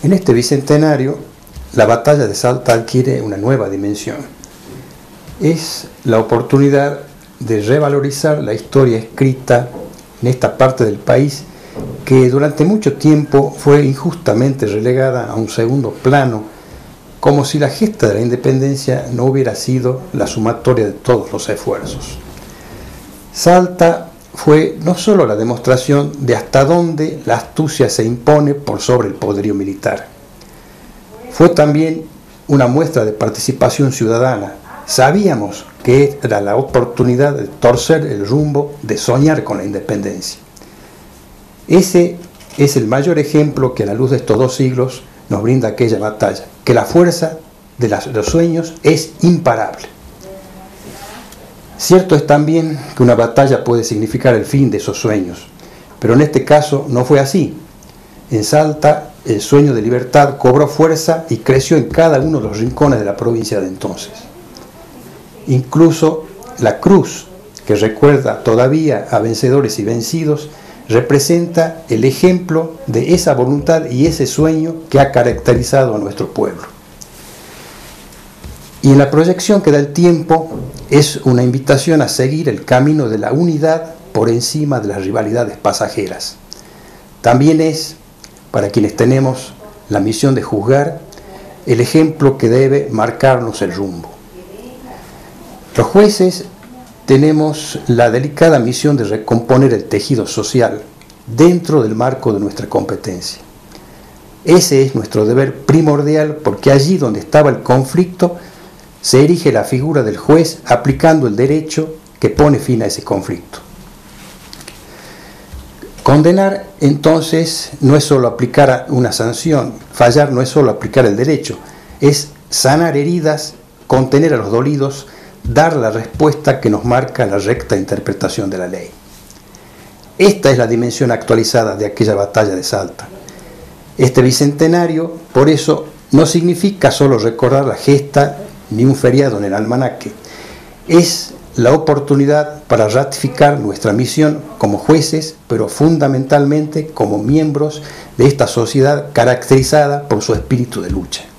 En este bicentenario, la batalla de Salta adquiere una nueva dimensión. Es la oportunidad de revalorizar la historia escrita en esta parte del país que durante mucho tiempo fue injustamente relegada a un segundo plano, como si la gesta de la independencia no hubiera sido la sumatoria de todos los esfuerzos. Salta fue no solo la demostración de hasta dónde la astucia se impone por sobre el poderío militar, fue también una muestra de participación ciudadana. Sabíamos que era la oportunidad de torcer el rumbo, de soñar con la independencia. Ese es el mayor ejemplo que a la luz de estos 2 siglos nos brinda aquella batalla, que la fuerza de los sueños es imparable. Cierto es también que una batalla puede significar el fin de esos sueños, pero en este caso no fue así. En Salta, el sueño de libertad cobró fuerza y creció en cada uno de los rincones de la provincia de entonces. Incluso la cruz, que recuerda todavía a vencedores y vencidos, representa el ejemplo de esa voluntad y ese sueño que ha caracterizado a nuestro pueblo. Y en la proyección que da el tiempo es una invitación a seguir el camino de la unidad por encima de las rivalidades pasajeras. También es, para quienes tenemos la misión de juzgar, el ejemplo que debe marcarnos el rumbo. Los jueces tenemos la delicada misión de recomponer el tejido social dentro del marco de nuestra competencia. Ese es nuestro deber primordial, porque allí donde estaba el conflicto se erige la figura del juez aplicando el derecho que pone fin a ese conflicto. Condenar, entonces, no es solo aplicar una sanción, fallar no es solo aplicar el derecho, es sanar heridas, contener a los dolidos, dar la respuesta que nos marca la recta interpretación de la ley. Esta es la dimensión actualizada de aquella batalla de Salta. Este bicentenario, por eso, no significa solo recordar la gesta ni un feriado en el almanaque. Es la oportunidad para ratificar nuestra misión como jueces, pero fundamentalmente como miembros de esta sociedad caracterizada por su espíritu de lucha.